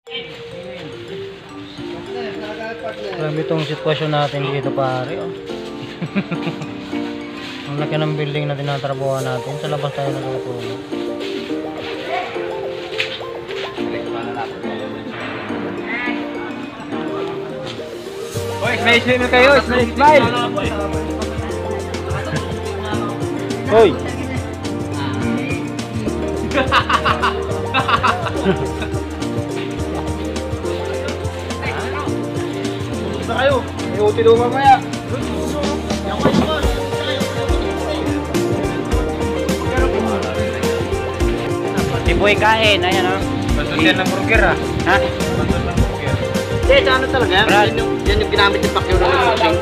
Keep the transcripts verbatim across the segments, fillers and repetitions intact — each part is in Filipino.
Grabe itong sitwasyon natin dito pare oh. Ang laki ng building na tinatrabuhan natin. Sa labas tayo natutulog. Boy, smile smile kayo, smile smile. Hoy. Basta kayo, may utilo mamaya. Si Boy kain, ayan oh. Basta yan ng burger ha. Ha? Basta ng burger. Hindi, sa ano talaga? Brad. Yan yung, yan yung ginamit yung pakyo ng boxing.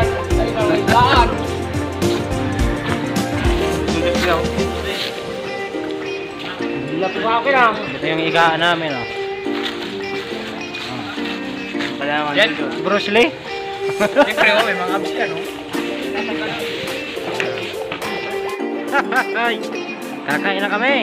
Ito yung higaan namin oh. Yan. Bruce Lee. Siyempre oh, may mga abs yan oh. Ay, kakain na kami.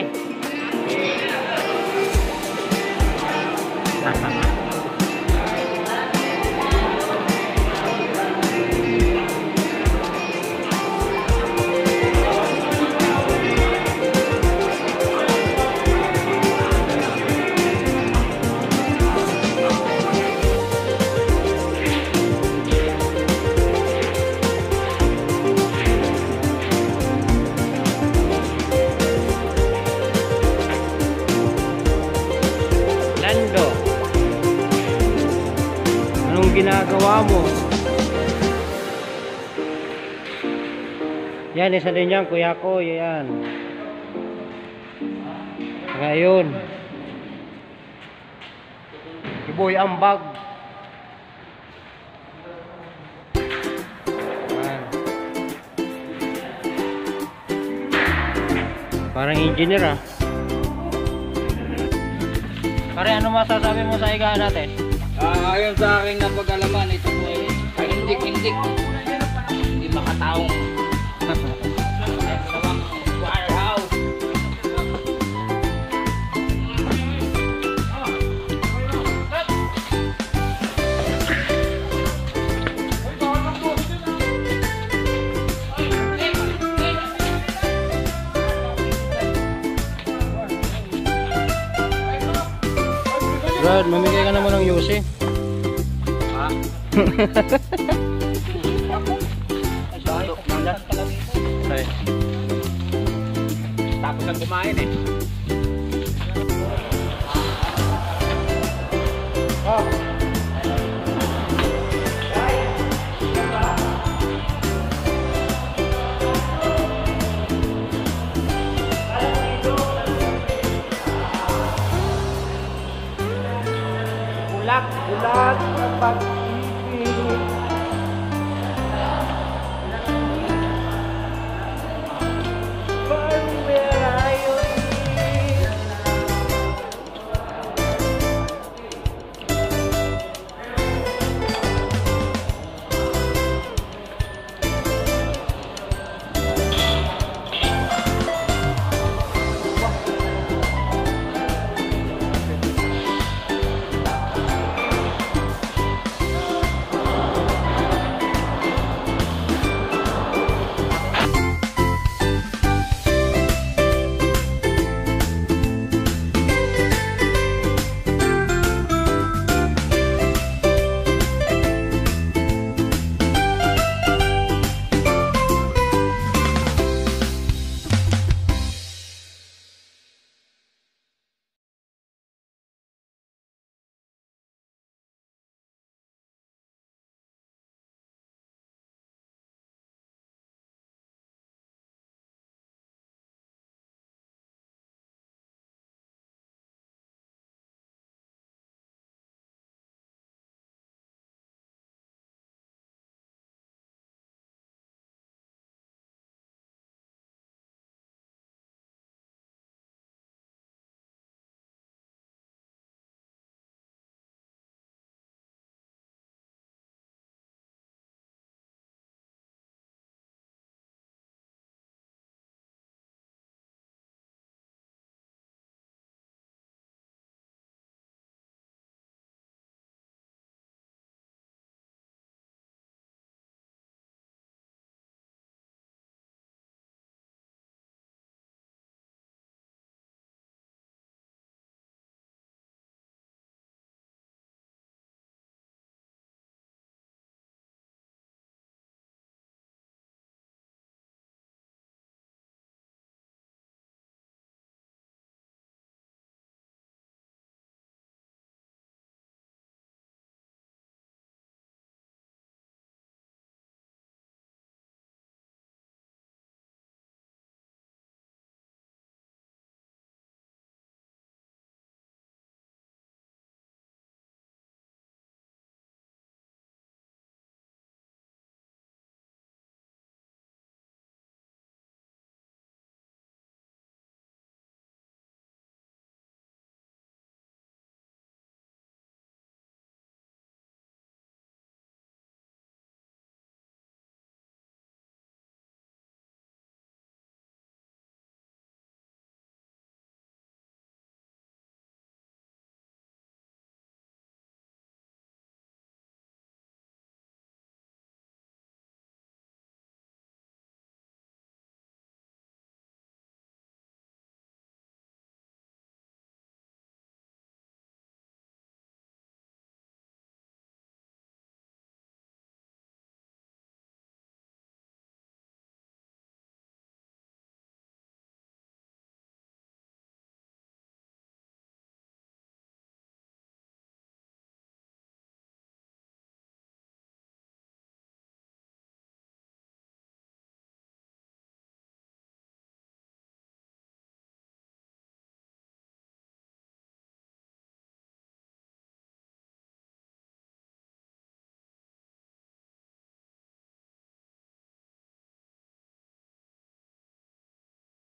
Lando, anong ginagawa mo? Yan, isa din yan, kuya ko, yan. Ngayon, si Boy Ambag. Yan. Parang engineer ah. Pare, ano masasabi mo sa higaan natin? Ah, ayon sa aking napag-alaman, ito po ay kahindik-hindik. Hindi makataong. Warehouse. Brad, mamigay ka naman ng Yossi. Ha? Ay. Tapos ang kumain eh. Bulak, bulak, pag